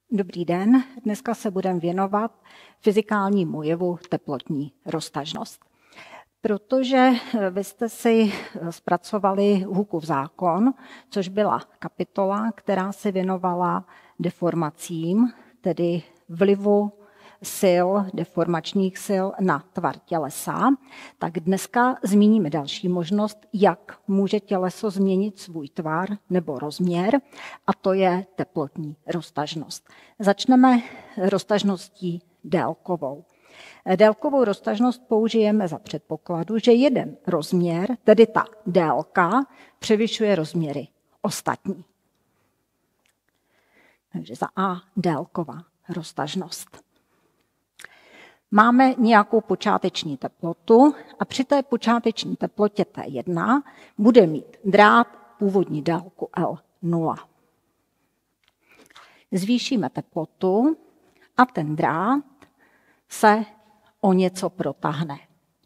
Dobrý den, dneska se budeme věnovat fyzikálnímu jevu teplotní roztažnost. Protože vy jste si zpracovali Hookův zákon, což byla kapitola, která se věnovala deformacím, tedy vlivu sil, deformačních sil na tvar tělesa, tak dneska zmíníme další možnost, jak může těleso změnit svůj tvar nebo rozměr, a to je teplotní roztažnost. Začneme roztažností délkovou. Délkovou roztažnost použijeme za předpokladu, že jeden rozměr, tedy ta délka, převyšuje rozměry ostatní. Takže za A délková roztažnost. Máme nějakou počáteční teplotu a při té počáteční teplotě T1 bude mít drát původní délku L0. Zvýšíme teplotu a ten drát se o něco protáhne.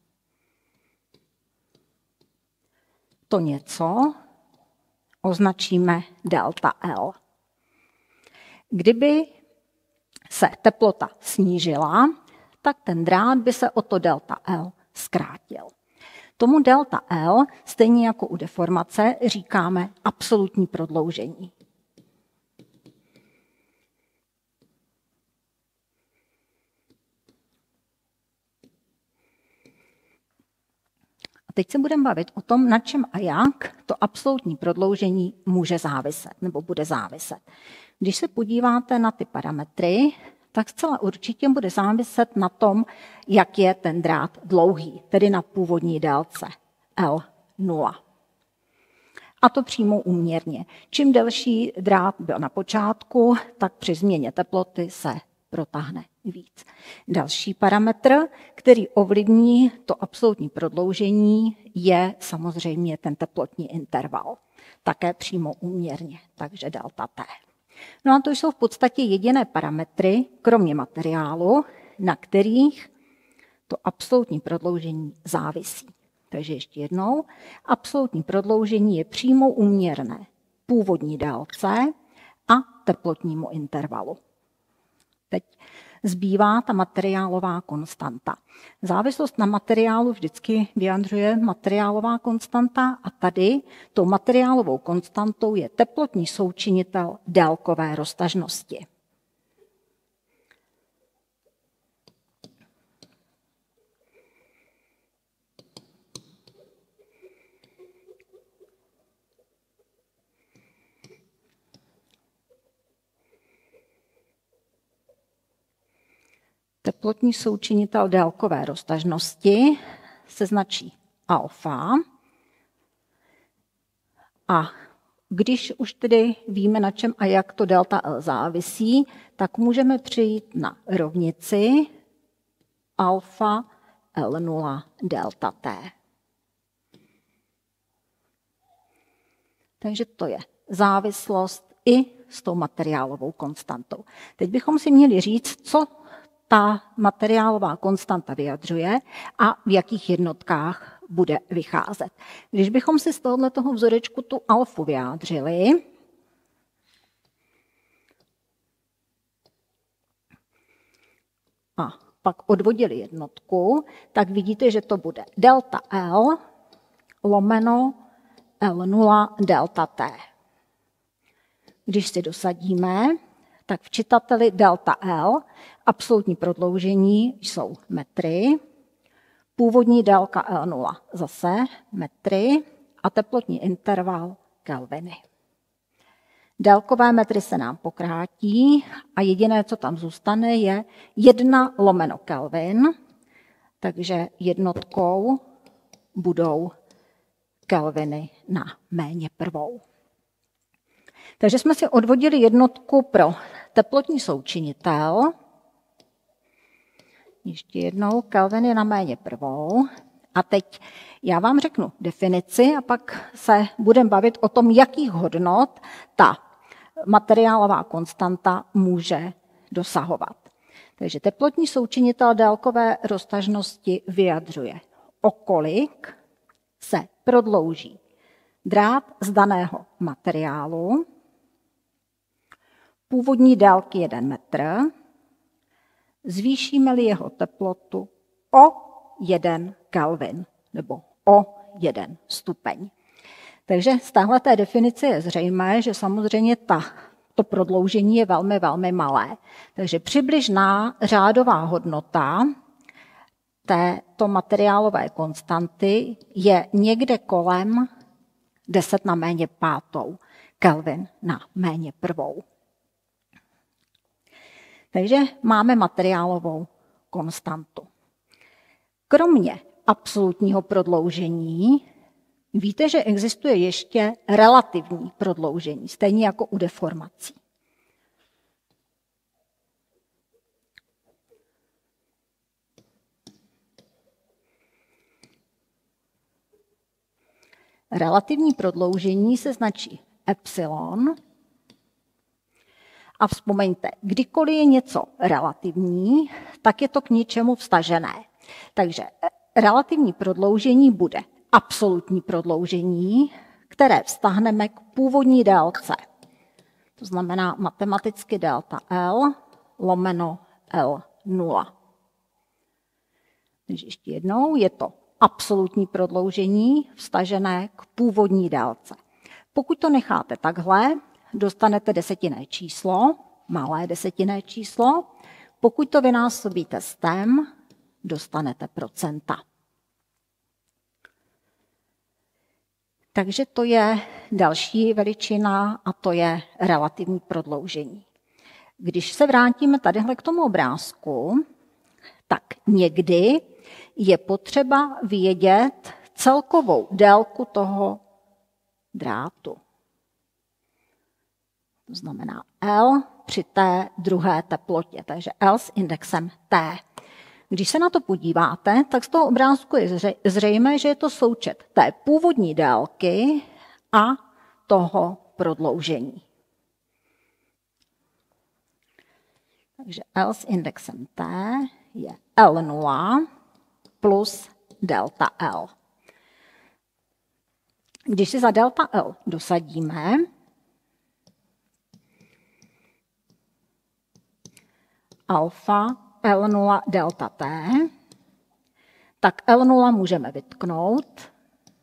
To něco označíme delta L. Kdyby se teplota snížila, tak ten drát by se o to delta L zkrátil. Tomu delta L, stejně jako u deformace, říkáme absolutní prodloužení. A teď se budeme bavit o tom, na čem a jak to absolutní prodloužení může záviset nebo bude záviset. Když se podíváte na ty parametry, tak zcela určitě bude záviset na tom, jak je ten drát dlouhý, tedy na původní délce L0. A to přímo úměrně. Čím delší drát byl na počátku, tak při změně teploty se protáhne víc. Další parametr, který ovlivní to absolutní prodloužení, je samozřejmě ten teplotní interval. Také přímo úměrně, takže delta T. No a to jsou v podstatě jediné parametry, kromě materiálu, na kterých to absolutní prodloužení závisí. Takže ještě jednou, absolutní prodloužení je přímo úměrné původní délce a teplotnímu intervalu. Teď zbývá ta materiálová konstanta. Závislost na materiálu vždycky vyjadřuje materiálová konstanta a tady tou materiálovou konstantou je teplotní součinitel délkové roztažnosti. Teplotní součinitel délkové roztažnosti se značí alfa. A když už tedy víme, na čem a jak to delta L závisí, tak můžeme přejít na rovnici alfa L0 delta T. Takže to je závislost i s tou materiálovou konstantou. Teď bychom si měli říct, co ta materiálová konstanta vyjadřuje a v jakých jednotkách bude vycházet. Když bychom si z tohoto vzorečku tu alfu vyjádřili, a pak odvodili jednotku, tak vidíte, že to bude delta L lomeno L0 delta T. Když si dosadíme, tak v čitateli delta L absolutní prodloužení jsou metry, původní délka L0 zase metry a teplotní interval kelviny. Délkové metry se nám pokrátí a jediné, co tam zůstane, je 1 lomeno kelvin, takže jednotkou budou kelviny na méně prvou. Takže jsme si odvodili jednotku pro teplotní součinitel. Ještě jednou kelviny na méně prvou. A teď já vám řeknu definici a pak se budeme bavit o tom, jakých hodnot ta materiálová konstanta může dosahovat. Takže teplotní součinitel délkové roztažnosti vyjadřuje, o kolik se prodlouží drát z daného materiálu původní délky 1 metr, zvýšíme-li jeho teplotu o 1 Kelvin nebo o 1 stupeň. Takže z téhleté definice je zřejmé, že samozřejmě to prodloužení je velmi, velmi malé. Takže přibližná řádová hodnota této materiálové konstanty je někde kolem 10 na méně pátou Kelvin na méně prvou. Takže máme materiálovou konstantu. Kromě absolutního prodloužení víte, že existuje ještě relativní prodloužení, stejně jako u deformací. Relativní prodloužení se značí epsilon. A vzpomeňte, kdykoliv je něco relativní, tak je to k něčemu vztažené. Takže relativní prodloužení bude absolutní prodloužení, které vztahneme k původní délce. To znamená matematicky delta L lomeno L0. Takže ještě jednou, je to absolutní prodloužení vztažené k původní délce. Pokud to necháte takhle, dostanete desetinné číslo, malé desetinné číslo. Pokud to vynásobíte stem, dostanete procenta. Takže to je další veličina a to je relativní prodloužení. Když se vrátíme tadyhle k tomu obrázku, tak někdy je potřeba vědět celkovou délku toho drátu. To znamená L při té druhé teplotě, takže L s indexem T. Když se na to podíváte, tak z toho obrázku je zřejmé, že je to součet té původní délky a toho prodloužení. Takže L s indexem T je L0 plus delta L. Když si za delta L dosadíme, alfa L0 delta T, tak L0 můžeme vytknout.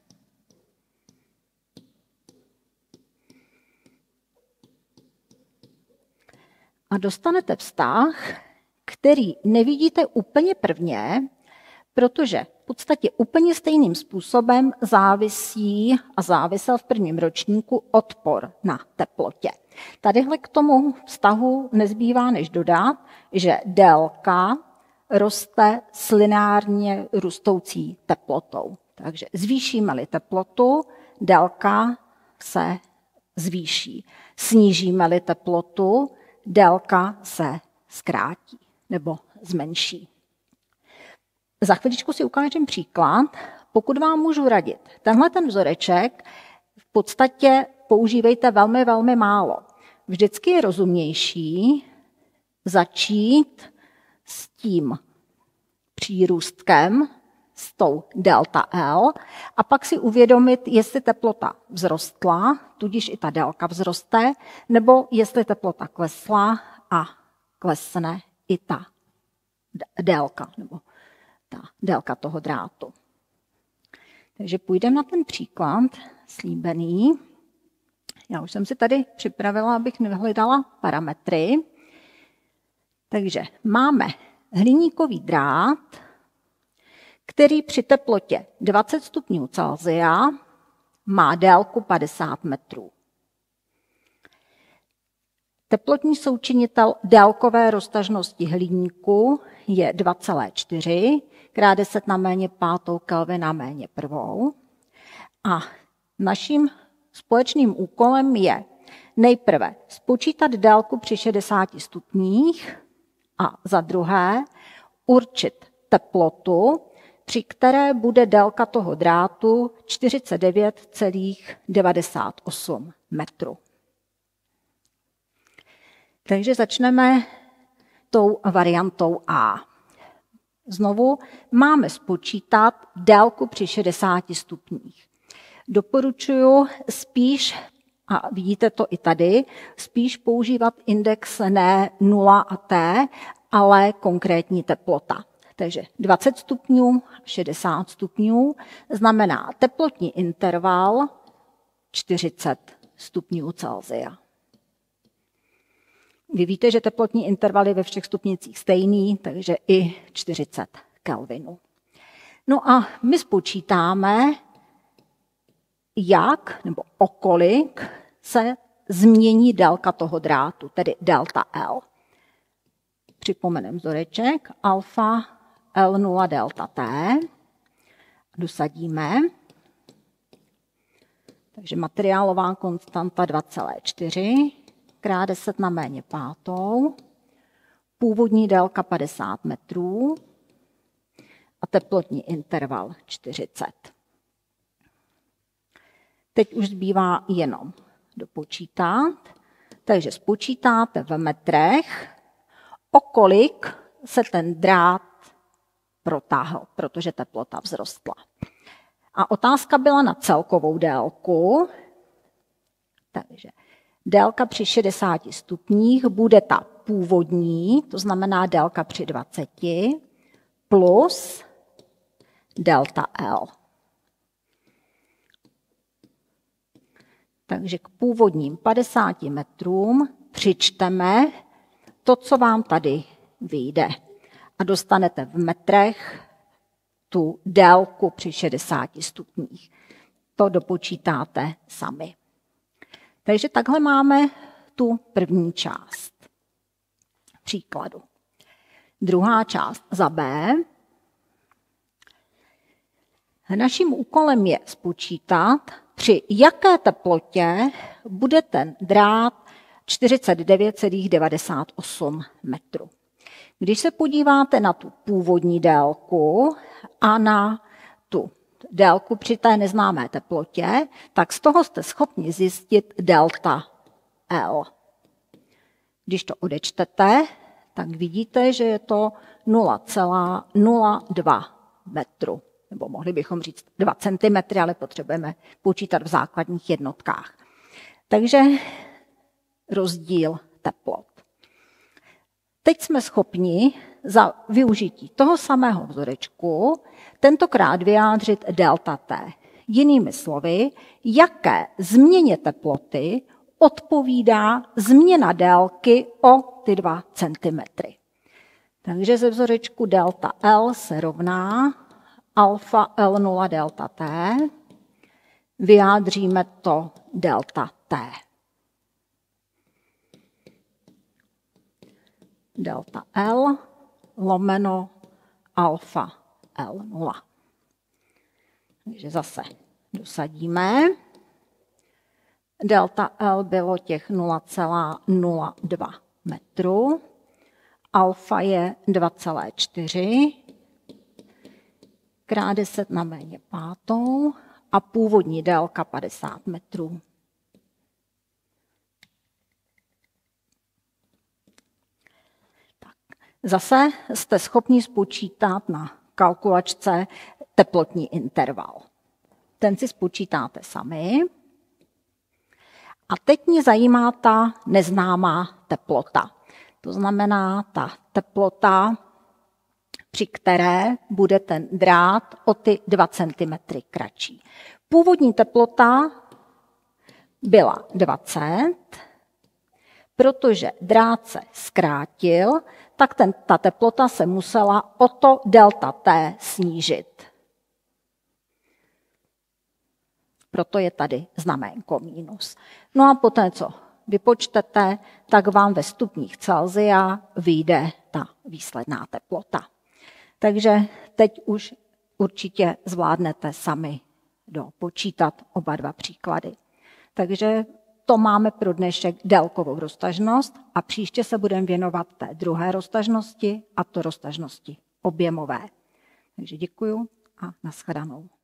A dostanete vztah, který nevidíte úplně prvně, protože v podstatě úplně stejným způsobem závisí a závisel v prvním ročníku odpor na teplotě. Tadyhle k tomu vztahu nezbývá než dodat, že délka roste s lineárně růstoucí teplotou. Takže zvýšíme-li teplotu, délka se zvýší. Snížíme-li teplotu, délka se zkrátí nebo zmenší. Za chviličku si ukážem příklad. Pokud vám můžu radit, tenhle ten vzoreček v podstatě používejte velmi, velmi málo. Vždycky je rozumnější začít s tím přírůstkem, s tou delta L, a pak si uvědomit, jestli teplota vzrostla, tudíž i ta délka vzroste, nebo jestli teplota klesla a klesne i ta délka, nebo ta délka toho drátu. Takže půjdeme na ten příklad slíbený. Já už jsem si tady připravila, abych nevyhledala parametry. Takže máme hliníkový drát, který při teplotě 20 stupňů Celsia má délku 50 metrů. Teplotní součinitel délkové roztažnosti hliníku je 2,4 krát 10 na méně pátou Kelvin na méně prvou. A naším společným úkolem je nejprve spočítat délku při 60 stupních a za druhé určit teplotu, při které bude délka toho drátu 49,98 metru. Takže začneme tou variantou A. Znovu máme spočítat délku při 60 stupních. Doporučuji spíš a vidíte to i tady, spíš používat index ne 0 a T, ale konkrétní teplota. Takže 20 stupňů, 60 stupňů znamená teplotní interval 40 stupňů Celsia. Vy víte, že teplotní interval je ve všech stupnicích stejný, takže i 40 kelvinů. No a my spočítáme, jak nebo o kolik se změní délka toho drátu, tedy delta L. Připomeneme vzoreček alfa L0 delta T. Dosadíme. Takže materiálová konstanta 2,4 krát 10 na méně pátou. Původní délka 50 metrů a teplotní interval 40. Teď už zbývá jenom dopočítat. Takže spočítáte v metrech, o kolik se ten drát protáhl, protože teplota vzrostla. A otázka byla na celkovou délku. Takže délka při 60 stupních bude ta původní, to znamená délka při 20, plus delta L. Takže k původním 50 metrům přičteme to, co vám tady vyjde. A dostanete v metrech tu délku při 60 stupních. To dopočítáte sami. Takže takhle máme tu první část příkladu. Druhá část za B. Naším úkolem je spočítat, při jaké teplotě bude ten drát 49,98 metru. Když se podíváte na tu původní délku a na tu délku při té neznámé teplotě, tak z toho jste schopni zjistit delta L. Když to odečtete, tak vidíte, že je to 0,02 metru. Nebo mohli bychom říct 2 cm, ale potřebujeme počítat v základních jednotkách. Takže rozdíl teplot. Teď jsme schopni za využití toho samého vzorečku tentokrát vyjádřit delta T. Jinými slovy, jaké změně teploty odpovídá změna délky o ty 2 cm. Takže ze vzorečku delta L se rovná alfa L0 delta T. Vyjádříme to delta T. Delta L lomeno alfa L0. Takže zase dosadíme. Delta L bylo těch 0,02 metru. Alfa je 2,4 krát 10 na méně pátou a původní délka 50 metrů. Zase jste schopni spočítat na kalkulačce teplotní interval. Ten si spočítáte sami. A teď mě zajímá ta neznámá teplota. To znamená ta teplota, při které bude ten drát o ty 2 cm kratší. Původní teplota byla 20, protože drát se zkrátil, tak ta teplota se musela o to delta T snížit. Proto je tady znaménko minus. No a poté, co vypočtete, tak vám ve stupních Celsia vyjde ta výsledná teplota. Takže teď už určitě zvládnete sami dopočítat oba dva příklady. Takže to máme pro dnešek délkovou roztažnost a příště se budeme věnovat té druhé roztažnosti, a to roztažnosti objemové. Takže děkuju a nashledanou.